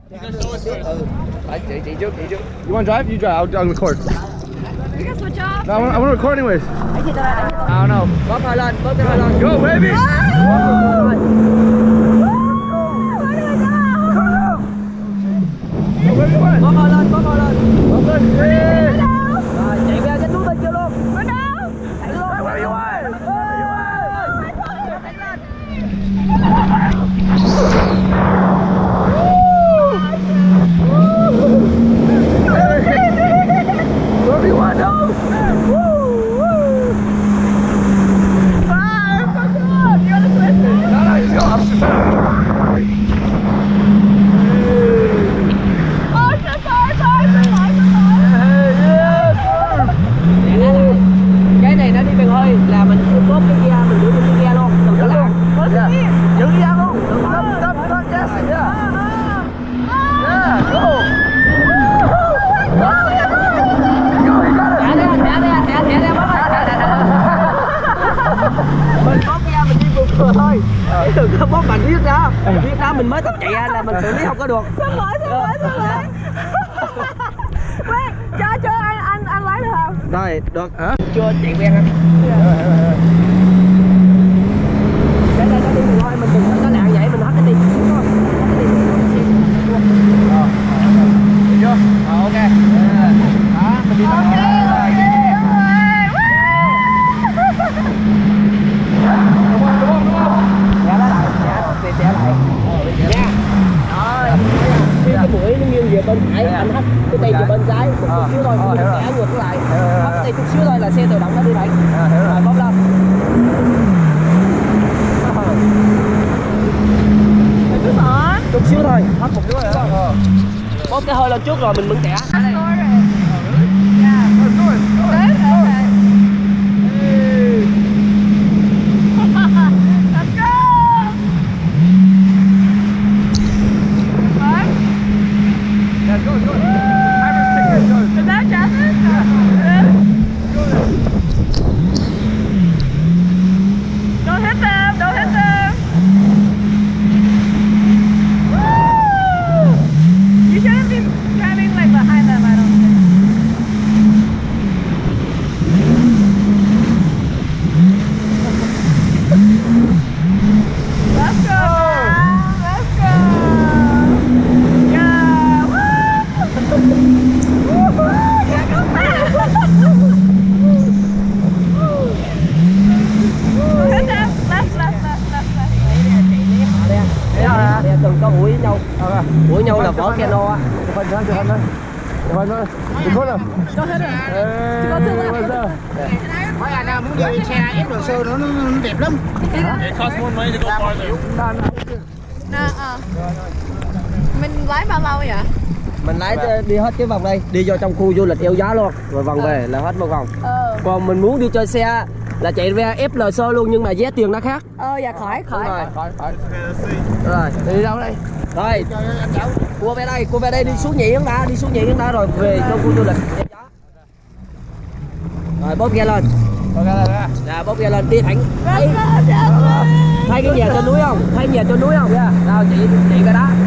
Chị trước. You want to drive? You drive. I'll record. We can switch off. No, I want to record anyways. I don't know. Bóp hơi lên, bóp cái hơi lên. Go, baby. Bóp hơi lên, bóp hơi lên. Bóp lên. Rồi, chạy ra cái núi bên kia luôn. Bên đâu? Chạy luôn. Where you at? Where you want to? Cái này nó đi bằng hơi là mình bóp cái kia, mình giữ cái kia luôn, đừng có lạng. Giữ đi ra luôn. Stop, yes, yeah. Yeah, go. Thẻ ra, bóp mình bóp ra mình đi vừa thôi, đừng có bóp mạnh viết ra mình mới tập chạy ra là mình xử lý không có được. Xin lỗi. Wait, cho anh lái được không? Rồi, được. Chưa chạy quen anh. Để đây nó đi mình thôi, mình đừng có lạng vậy, mình hết cái đi. Được chưa? Ok. Đó, mình đi nha. Khi cái mũi nó nghiêng về bên phải, anh hất cái tay về bên trái, một chút xíu thôi, mình ngã ngược lại. Hất cái tay chút xíu thôi là xe tự động nó đi lại. Rồi bóp lên. Chút xíu thôi, hất một xíu rồi. Bóp cái hơi lên trước rồi mình mừng tẻ. Đừng có ủi nhau. Ủi nhau là vỏ cano á. Hỏi anh muốn đi xe ép đồ sơ nó đẹp lắm. Mình lái bao lâu vậy? Mình lái đi hết cái vòng đây, đi vô trong khu du lịch Eo Gió luôn, rồi vòng về là hết một vòng. Còn mình muốn đi chơi xe là chạy ra FLC luôn nhưng mà giá tiền nó khác. Dạ khỏi. Rồi, đi đâu đây? Rồi, cua về đây đi xuống nhị đã, rồi về trong khu du lịch Eo Gió. Rồi bóp ga lên. Dạ, bóp ga lên đi thẳng. Thấy cái nhà trên núi không? Đâu chị cái đó.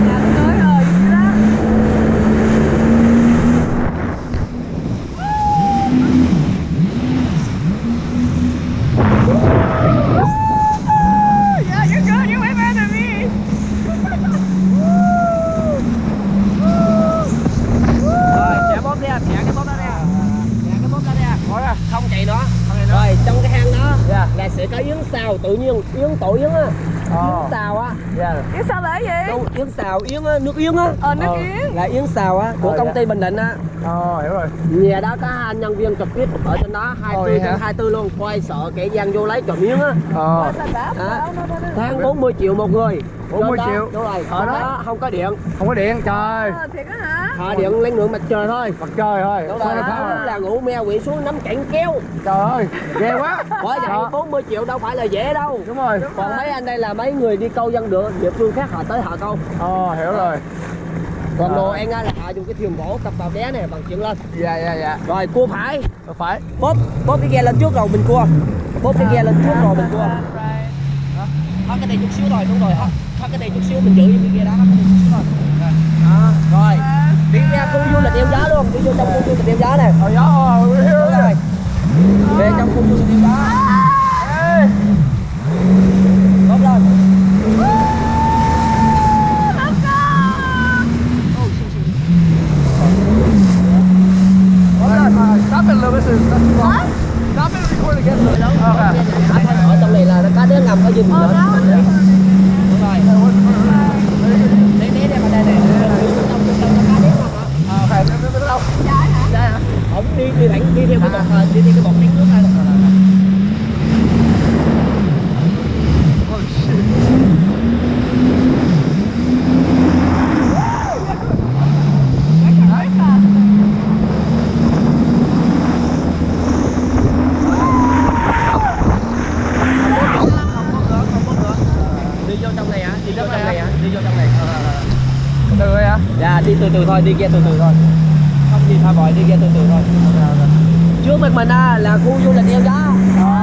Không chạy nữa. Rồi trong cái hang đó là sẽ có yến xào tự nhiên, yến tổ yến á, yến xào á. Yến xào là cái gì? Đúng, yến xào, yến á, nước yến á. Nước yến. Là yến xào á của công ty Bình Định á. Hiểu rồi. Nhà đó có hai nhân viên trực tiếp ở trên đó 24 luôn, quay sợ kẻ gian vô lấy trộm yến á. Tháng 40 triệu một người. 40 triệu. Đúng rồi. Ở đó không có điện. Không có điện, trời. Thiệt á hả? Họ điện lên ngưỡng mặt trời thôi. Mặt trời thôi. Đúng rồi. Là ngủ mèo quỷ xuống nắm cạnh kéo. Trời ơi, ghê quá. Bởi vậy 40 triệu đâu phải là dễ đâu. Đúng rồi. Còn mấy anh đây là mấy người đi câu dân địa phương khác họ tới họ câu. Hiểu rồi. Còn đồ ăn á là họ dùng cái thuyền gỗ cặp vào đé này bằng chuyện lên. Dạ. Rồi cua phải. Phải. Bóp cái ghe lên trước rồi mình cua. Bóp cái ghe lên trước rồi mình cua. Hết cái này chút xíu rồi, đúng rồi. Hết cái này chút xíu mình giữ cái ghe đó, hết cái này chút xíu rồi. trong khu du lịch Đeo Giá này. Oh, yeah, we're here. Đúng rồi. Về trong khu du lịch Đeo Giá. Hey. Góp lên. Stop it, Lewis. Stop it, record again. Okay. Ở trong này là nó có đứa ngầm có dinh nữa. Đúng rồi. Để mà đây này. Trong nó có đứa ngầm á. Okay, đâu? Đây hả? Ổng đi thẳng đi theo cái bọt đi theo cái bọt trắng nước này. Oh shit. Đi vô trong này hả? Đi vô trong này hả? Đi vô trong này. Từ đây hả? Dạ đi từ từ thôi, đi ghe từ từ thôi. Không đi pha bòi, đi ghe từ từ thôi. Trước mặt mình là khu du lịch Đeo Giá.